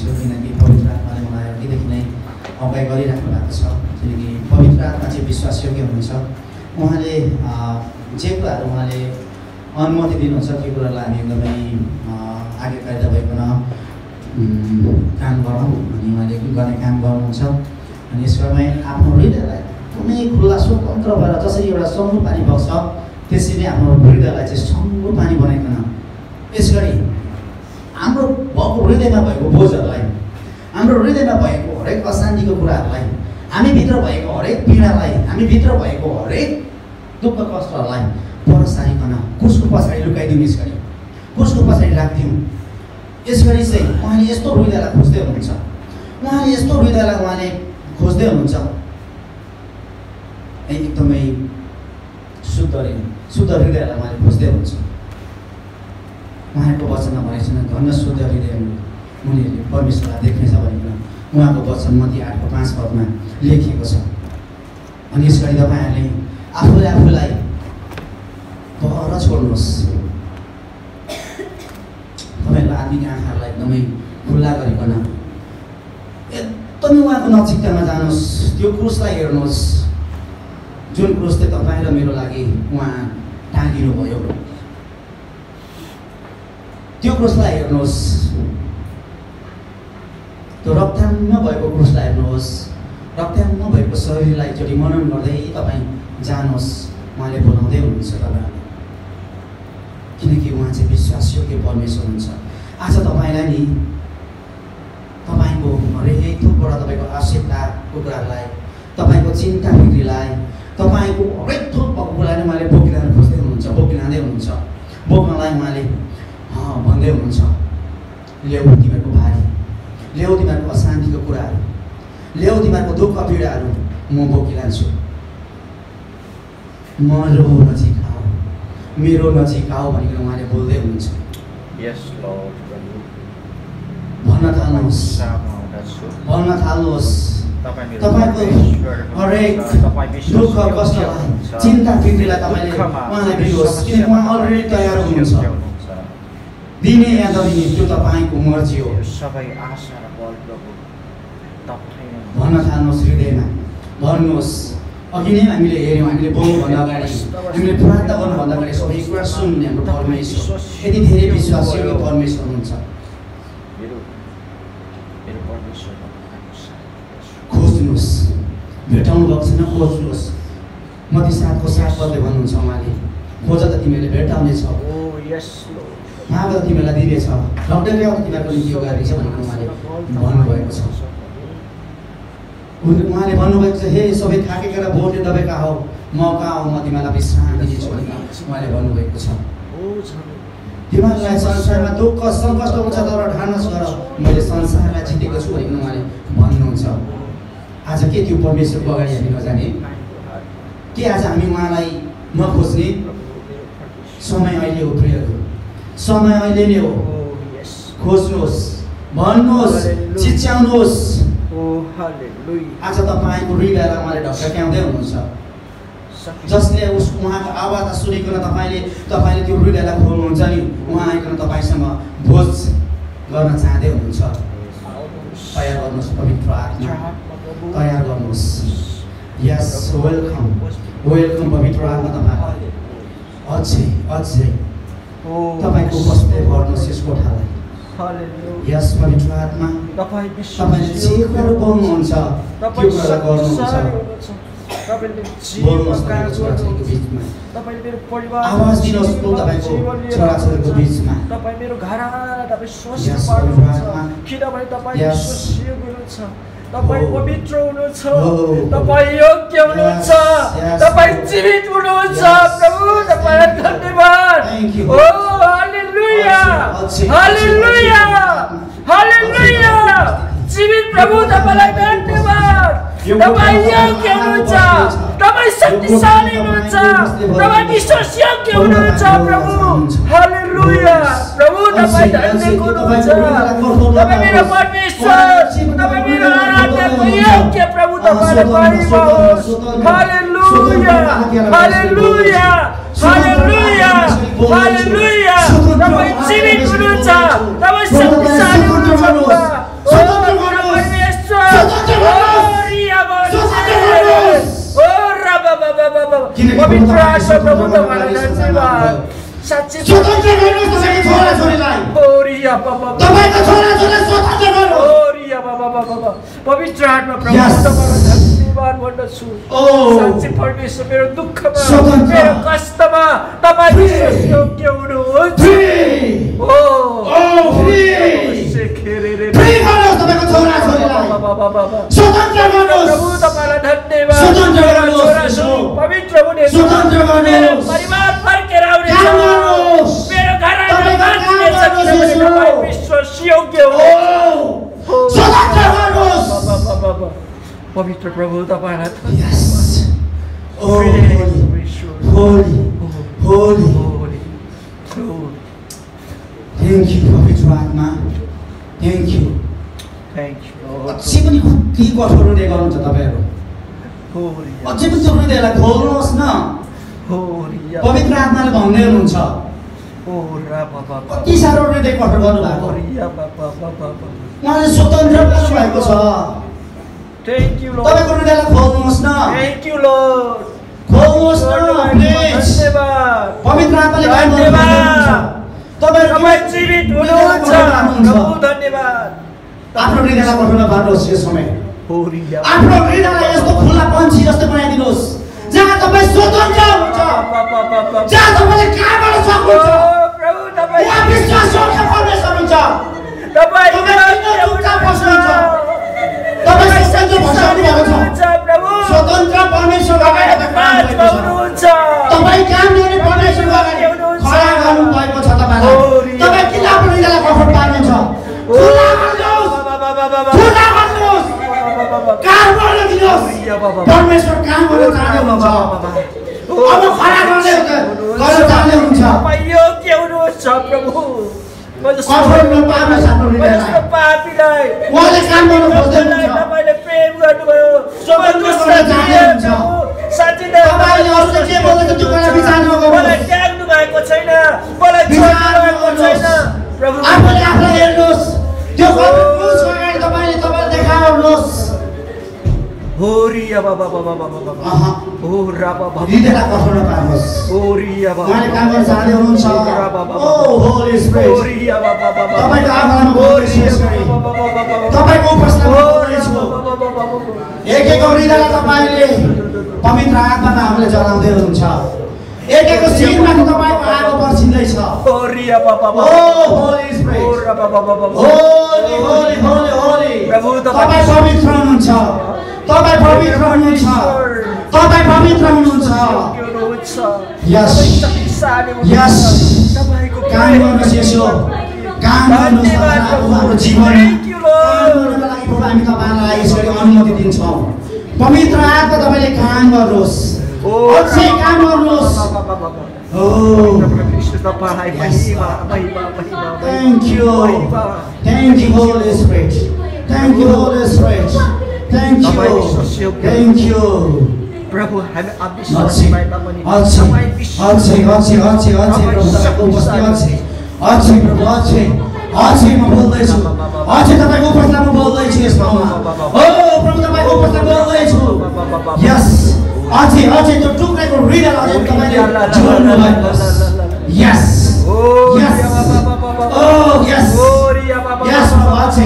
चाहन्छु किनकि पवित्र आत्माले मलाई अघिदेखि नै अगुवाई गरिराख्नु भएको छ किनकि पवित्र आत्मा चाहिँ विश्वासयोग्य हुनुहुन्छ उहाँले जे कुराहरू उहाँले अनुमति दिनुहुन्छ त्यो कुरालाई हामी एकदमै आज्ञाकारिता भइकन काम गरौँ अनि उहाँले गर्ने काम गर्नुहुन्छ अनि यसमा आफ्नो हृदयलाई एकदमै खुल्ला स्वतन्त्र भएर जसरी एउटा सङ्गो पानी बग्छ त्यसरी आफ्नो हृदयलाई चाहिँ सङ्गो पानी बनाइकन यसरी हाम्रो भएको हृदयमा भएको बोझहरूलाई हाम्रो हृदयमा भएको हरेक अशान्तिको कुराहरूलाई हामीभित्र भएको हरेक पीडालाई हामीभित्र भएको हरेक दुःख कष्टहरूलाई परसारिकन कुसको पछाडि लुकाइदिउँ यसरी कुसको पछाडि राखिदिउँ यसरी चाहिँ उहाँले यस्तो हृदयलाई खोज्दै हुनुहुन्छ उहाँले यस्तो हृदयलाई उहाँले खोज्दै हुनुहुन्छ एकदमै शुद्ध हृदयलाई उहाँले खोज्दै हुनुहुन्छ उहाँको वचनमा भनेको छैन धन्य शुद्ध हृदय उनीहरूले परमेश्वरलाई देख्नेछ भनेर उहाँको वचन मत्ती 8:5 लेखिएको छ अनि यस गरी तपाईँहरूले आफूलाई पर छोड्नुहोस् तपाईँहरूको आत्मिक आँखाहरूलाई एकदमै खुल्ला गरिकन एकदमै उहाँको नजिकतामा जानुहोस् त्यो क्रुसलाई हेर्नुहोस् जुन क्रुसले तपाईँ र मेरो लागि उहाँ टाँगिनुभयो त्यो क्रुसलाई हेर्नुहोस् त्यो रक्ताम्य भएको क्रुसलाई हेर्नुहोस् रक्ताम्य भएको शरीरलाई एकचोटि मनन गर्दै तपाईँ जानुहोस् उहाँले बोलाउँदै हुनुहुन्छ तपाईँहरूले किनकि उहाँ चाहिँ विश्वासयोग्य परमेश्वर हुन्छ आज तपाईँलाई नि तपाईँको हरेक थोकबाट तपाईँको आवश्यकताको कुराहरूलाई तपाईँको चिन्ता फिक्रीलाई तपाईँको हरेक थोक भएको कुरालाई उहाँले बोकिरहनु खोज्दै हुनुहुन्छ बोकिरहँदै हुनुहुन्छ बोक्नलाई उहाँले भन्दै हुनुहुन्छ ल्याऊ तिमीहरूको भारी ल्याऊ तिमीहरूको अशान्तिको कुराहरू ल्याऊ तिमीहरूको दुःख पीडाहरू म बोकिरहन्छु मेरो नजिक आऊ मेरो नजिक आऊ भनेर उहाँले बोल्दै हुनुहुन्छ भन्न थाल्नुहोस् तपाईँको हरेक दुःख कष्टलाई चिन्ता फिक्रीलाई तपाईँले उहाँलाई दिनुहोस् किनकि उहाँ अलरेडी तयार हुनुहुन्छ दिने या नदिने त्यो तपाईँको मर्जी हो भन्न थाल्नुहोस् हृदयमा भन्नुहोस् अघि नै हामीले हेऱ्यौँ हामीले बोल्नुभन्दा अगाडि हामीले प्रार्थना गर्नुभन्दा अगाडि सबै कुरा सुन्ने हाम्रो परमेश्वर यति धेरै विश्वासयोग्य परमेश्वर हुनुहुन्छ खोज्नुहोस् भेटाउनु भएको छैन खोज्नुहोस् मत्ती 7:7 भन्नुहुन्छ उहाँले खोज त तिमीहरूले भेटाउनेछौ माग त तिमीहरूलाई दिनेछ डक्टरले अब तिमीहरूको निम्ति यो गरेको छ भनेर उहाँले भन्नुभएको छ उहाँले भन्नुभएको छ हे सबै थाकेका र बोल्ने दबाईका हौ म कहाँ हौ म तिमीलाई विश्राम दिनेछु भनेर उहाँले भन्नुभएको छ तिमीहरूलाई संसारमा दुःख सङ्कष्ट हुन्छ तर ठानस गर मैले संसारलाई जितेको छु भनेर उहाँले भन्नुहुन्छ आज के त्यो परमेश्वरको अगाडि हामी नजाने के आज हामी उहाँलाई नखोज्ने समय अहिले हो प्रियहरू समय अहिले नै हो खोज्नुहोस् भन्नुहोस् चिच्याउनुहोस् आज तपाईँको हृदयलाई उहाँले ढकढक्याउँदै हुनुहुन्छ जसले उहाँको आवाज सुनिकन तपाईँले त्यो हृदयलाई खोल्नुहुन्छ नि उहाँ आइकन तपाईँसँग भोज गर्न चाहँदै हुनुहुन्छ तयार गर्नुहोस् पवित्र आत्मा तयार गर्नुहोस् यस वेलकम पवित्र आत्मा तपाईँलाई अझै तपाईँको उपस्थिति भर्नुहोस् यस कोठालाई यस पवित्र आत्मा तपाईँले जे कुरो बोल्नुहुन्छ त्यो कुरा गर्नुहुन्छ बोल्नुहोस् तपाईँको बिचमा आवाज दिनुहोस् तपाईँको छोराछोरीको बिचमा तपाईँ मेरो घरमा तपाईँ स्वस्थ पार्नुहुन्छ किनभने तपाईँ विश्वासयोग्य हुनुहुन्छ तपाईँ पवित्र हुनुहुन्छ तपाईँ योग्य हुनुहुन्छ तपाईँ जीवित हुनुहुन्छ प्रभु तपाईँलाई धन्यवाद ओ हालेलुया हालेलुया हालेलुया जीवित प्रभु तपाईँलाई धन्यवाद तपाईँ योग्य हुनुहुन्छ तपाईँ शक्तिशाली हुनुहुन्छ तपाईँ विश्वासयोग्य हुनुहुन्छ प्रभु हालेलुया प्रभु तपाईँ धन्यको हुनुहुन्छ तपाईँ मेरो परमेश्वर तपाईँ मेरो आराधनाको योग्य प्रभु तपाईँलाई महिमा होस् हालेलुया हालेलुया हालेलुया हालेलुया तपाईँ जीवित हुनुहुन्छ तपाईँ शक्तिशाली हुनुहुन्छ ओ प्रभु तपाईँलाई धन्यवाद साँच्चै स्वतन्त्र गर्नुहोस् तपाईँको छोराछोरीलाई ओरिया बाबा तपाईँको छोराछोरीलाई स्वतन्त्र गर्नुहोस् ओरिया बाबा बाबा पवित्र आत्मा प्रभु तपाईँलाई धन्यवाद भन्दछु साँच्चै परमेश्वर मेरो दुःखमा मेरो कष्टमा तपाईँ विश्वासयोग्य हुनुहुन्छ फ्री गर्नुहोस् तपाईँको छोराछोरीलाई स्वतन्त्र गर्नुहोस् प्रभु तपाईँलाई धन्यवाद स्वतन्त्र गर्नुहोस् छोराछोरी पवित्र हुनेछ स्वतन्त्र गर्नुहोस् परिवार फर्केर आउनेछ काम गर्नुहोस् मेरो घरमा तपाईँको काम गर्नुहोस् तपाईँ विश्वासयोग्य हो स्वतन्त्र गर्नुहोस् पवित्र प्रभु तपाईँलाई Yes. Oh, holy, holy, holy. Thank you, पवित्र आत्मा. Thank you. अझै पनि कति कठोर हृदय गर्नुहुन्छ तपाईँहरू. अझै पनि त्यो हृदयलाई खोल्नुहोस् न. पवित्र आत्माले भन्दै हुनुहुन्छ. कति साह्रो हृदय कठोर गर्नुभएको. उहाँले स्वतन्त्र पाउनुभएको छ. Thank you, Lord. तपाईँको हृदयलाई खोल्नुहोस् न. Thank you, Lord. खोल्नुहोस् न, प्लिज. धन्यवाद. पवित्र आत्माले काम गर्नुहुन्छ. तपाईँ जीवित हुनुहुन्छ. प्रभु धन्यवाद. आफ्नो हृदयलाई कठोर पार्नुहोस् यस समय. आफ्नो हृदयलाई यस्तो खुल्ला पन्छी जस्तो बनाइदिनुहोस् जहाँ तपाईँ स्वतन्त्र हुनुहुन्छ, जहाँ तपाईँले काम गर्न सक्नुहुन्छ. प्रभु तपाईँ उहाँ विश्वासयोग्य परमेश्वर हुनुहुन्छ. तपाईँ चुपचाप बस्नुहुन्छ. तपाईँ स्वतन्त्र भइसक्नु भएको छ. स्वतन्त्र परमेश्वर अगाडि हुनुहुन्छ. तपाईँ काम गर्ने परमेश्वर अगाडि खडा गर्नु भएको छ. तपाईँलाई तपाईँ किन आफ्नो हृदयलाई कठोर पार्नुहुन्छ? खुल्ला गर्नुहोस्, खुल्ला गर्नुहोस्, काम गर्न दिनुहोस्. परमेश्वर काम गर्न चाहनु हुन्छ. अब खडा गर्न चाहनु हुन्छ. तपाईँ योग्य हुनुहुन्छ प्रभु. कठोर नपार्नुहोस् आफ्नो हृदयलाई. पापीलाई उहाँले काम गर्नु खोज्दै हुनुहुन्छ. तपाईँले प्रेम गर्नुभयो. स्वतन्त्र गर्न चाहनुहुन्छ. साँच्चै नै तपाईँले अरूले के बोलेको त्यो कुरा विचार नगर्नुहोस्. मलाई त्याग्नु भएको छैन, मलाई छोड्नु भएको छैन प्रभु. आफूले आफूलाई हेर्नुहोस्. त्यो क्रुसको अगाडि तपाईँले देखाउनुहोस्. होरिया बाबा बाबा बाबा बाबा हो रा बाबा हृदयलाई कठोर पार्नुहोस्. होरिया बाबा उहाँले काम गर्न चाहँदै हुनुहुन्छ. ओ होली स्पिरिट, होरिया बाबा बाबा तपाईँको आत्मामा विश्वास गरी तपाईँको उपस्थितिमा बोल्दैछु. एक एक हृदयलाई तपाईँले पवित्र आत्मामा हामीले जलाउँदै हुनुहुन्छ. एक एक शिरमा तपाईँको आगो पर्छिँदैछ. होरिया बाबा ओ होली स्पिरिट, हो रा बाबा बाबा होली होली होली होली. प्रभु तपाईँ पवित्र हुनुहुन्छ. तपाईँ पवित्र हुनुहुन्छ. तपाईँ पवित्र हुनुहुन्छ. यस यस काम गर्नुहोस्. यसो काम गर्नुहोस्. हाम्रो जीवन गर्नको लागि प्रभु हामी तपाईँलाई यसरी अनुमति दिन्छौँ. पवित्र आत्मा तपाईँले काम गर्नुहोस्. अझै काम गर्नुहोस्. Thank you. Thank you, Holy Spirit. Thank you, Holy Spirit. Thank you. Thank you. प्रभु हामी अझै म बोल्दैछु. अझै तपाईँको उपस्थितिमा बोल्दैछु. यस ठाउँमा ओ प्रभु तपाईँको उपस्थितिमा बोल्दैछु. यस अझै त्यो टुक्रेको हृदय अझै तपाईँले जोड्नु भएको छ. यस यस ओ यस यस अझै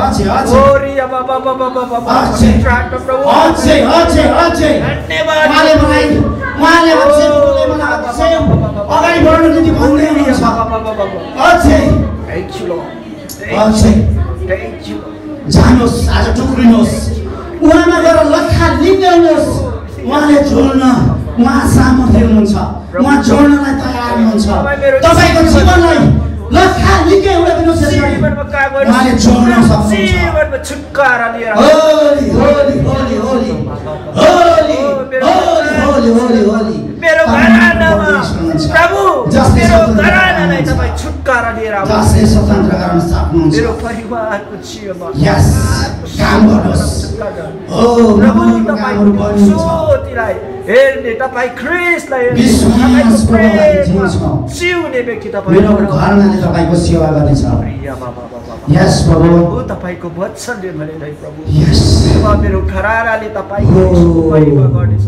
अगाडि बढ्नु निम्ति भन्दै हुनुहुन्छ. अझै जानुहोस्. आज टुक्रिनुहोस्. उहाँमा गएर लखा लिनुहोस्. उहाँले जोड्न उहाँ सामर्थ्य हुनुहुन्छ. उहाँ जोड्नलाई तयार हुनुहुन्छ. तपाईँको जीवनलाई लखा लिकै उडाइदिनुहोस्. उहाँले जोड्न सक्नुहुन्छ. छुटकारा लिएर होली होली होली होली होली होली होली होली. मेरो घरानामा प्रभु मेरो घरानालाई तपाईँ छुटकारा लिएर जसले स्वतन्त्र गर्न सक्नुहुन्छ. मेरो परिवारको जीवनमा यस काम गर्नुहोस्. ओ प्रभु तपाईँ ज्योतिलाई हेर्ने, तपाईँ ख्रिस्टलाई हेर्ने, जिउने व्यक्ति तपाईँ मेरो घरनाले तपाईँको सेवा गर्नेछ. यस प्रभु तपाईँको वचनले भनेर प्रभु यस मेरो घरानाले तपाईँको महिमा गर्नेछ.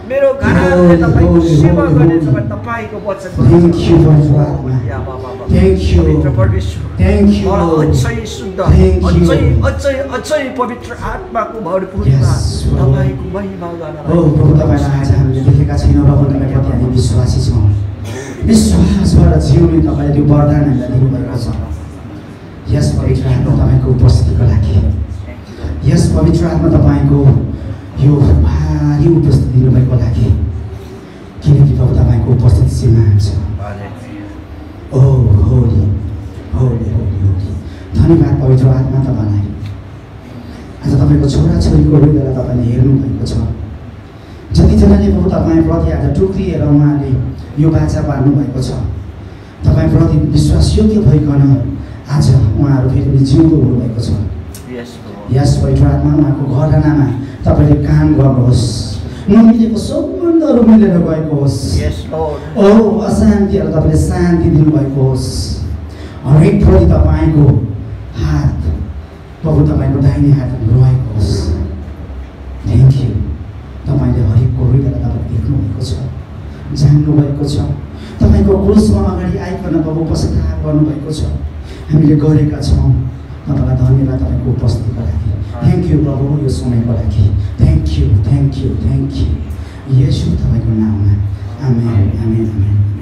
मेरो घरले तपाईको सेवा गर्नेछ भने तपाईको वचन Thank you पवित्र आत्मा Thank you पवित्र परमेश्वर Thank you अझै शुद्ध अझै पवित्र आत्माको भरपूरता तपाईको महिमा गर्न प्रभु तपाईलाई आज हामीले देखेका छैनौँ र तपाईँप्रति हामी विश्वासी छौँ विश्वासबाट जिउने तपाईँले त्यो वरदान हामीलाई दिनुभएको छ यस पवित्र आत्मा तपाईँको उपस्थितिको लागि यस पवित्र आत्मा तपाईँको यो भारी उपस्थिति दिनुभएको लागि किनकि प्रभु तपाईँको उपस्थिति सीमाहীন छ ओ होली होली होली होली धन्यवाद पवित्र आत्मा तपाईँलाई आज तपाईँको छोराछोरीको हृदयलाई तपाईँले हेर्नुभएको छ जतिजनाले प्रभु तपाईँप्रति आज टुक्रिएर उहाँले यो बाचा पार्नुभएको छ तपाईँप्रति विश्वासयोग्य भइकन आज उहाँहरू फेरि पनि जिउँदो हुनुभएको छ यस पवित्र आत्मा उहाँको घरनामा तपाईँले काम गर्नुहोस् नमिलेको सम्बन्धहरू मिलेर गएको होस् ओ अशान्तिहरू तपाईँले शान्ति दिनुभएको होस् हरेक प्रति तपाईँको हात प्रभु तपाईँको दाहिने हात रहेको होस् थ्याङ्क यू तपाईँले हरेकको हृदयलाई तपाईँ देख्नुभएको छ जान्नुभएको छ तपाईँको क्रुसमा अगाडि आइकन प्रभु पश्चाताप गर्नुभएको छ हामीले गरेका छौँ तपाईँलाई धन्यवाद तपाईँको उपस्थितिको लागि थ्याङ्क यू प्रभु यो समयको लागि थ्याङ्क यू येशू तपाईँको नाममा आमेन आमेन आमेन